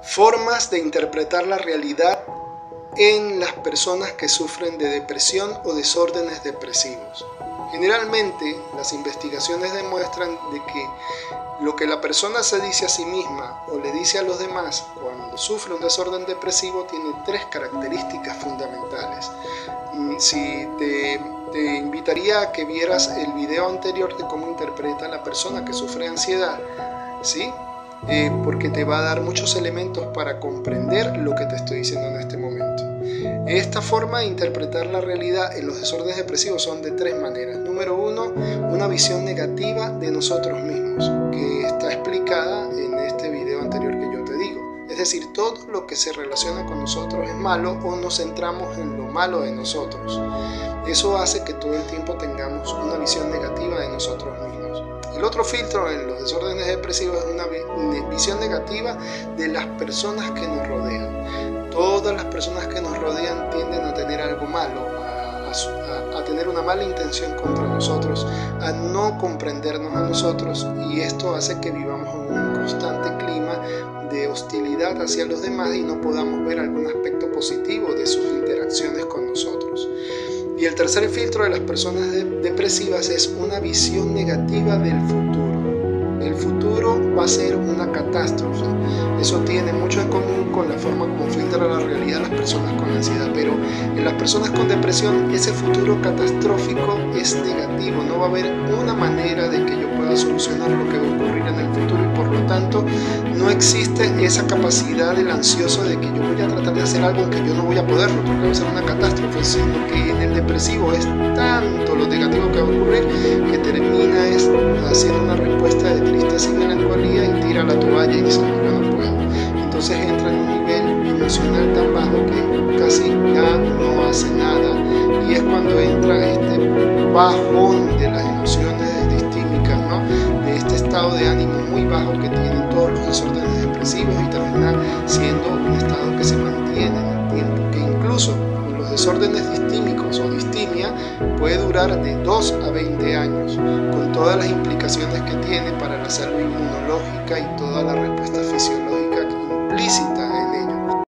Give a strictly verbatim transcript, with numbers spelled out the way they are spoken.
Formas de interpretar la realidad en las personas que sufren de depresión o desórdenes depresivos. Generalmente, las investigaciones demuestran de que lo que la persona se dice a sí misma o le dice a los demás cuando sufre un desorden depresivo tiene tres características fundamentales. Si te, te invitaría a que vieras el video anterior de cómo interpreta la persona que sufre ansiedad, ¿sí? Eh, porque te va a dar muchos elementos para comprender lo que te estoy diciendo en este momento. Esta forma de interpretar la realidad en los desórdenes depresivos son de tres maneras. Número uno, una visión negativa de nosotros mismos, que está explicada en este video anterior que yo te digo. Es decir, todo lo que se relaciona con nosotros es malo o nos centramos en lo malo de nosotros. Eso hace que todo el tiempo tengamos una visión negativa de nosotros mismos. El otro filtro en los desórdenes depresivos es una visión negativa de las personas que nos rodean. Todas las personas que nos rodean tienden a tener algo malo, a, a, a tener una mala intención contra nosotros, a no comprendernos a nosotros, y esto hace que vivamos en un constante clima de hostilidad hacia los demás y no podamos ver algún aspecto positivo de sus interacciones con nosotros. Y el tercer filtro de las personas de, depresivas es una visión negativa del futuro. El futuro va a ser una catástrofe. Eso tiene mucho en común con la forma como filtra la realidad las personas con ansiedad, pero en las personas con depresión ese futuro catastrófico es negativo. No va a haber una manera de que yo pueda solucionar lo que va a ocurrir en el futuro y por lo tanto no existe esa capacidad del ansioso de que yo voy a tratar de hacer algo que yo no voy a poderlo porque va a ser una catástrofe, sino que en el depresivo es tanto lo negativo que va a ocurrir que termina es haciendo una respuesta de tristeza y melancolía y tira la toalla y dice no, yo no puedo. Entonces entra en un nivel emocional tan bajo que casi ya no hace nada, y es cuando entra este bajón de las emociones distímicas, ¿no? De este estado de ánimo muy bajo que tienen todos los desórdenes depresivos y termina siendo un estado que se mantiene en el tiempo, que incluso los desórdenes distímicos o distimia puede durar de dos a veinte años, con todas las implicaciones que tiene para la salud inmunológica y toda la respuesta fisiológica implícita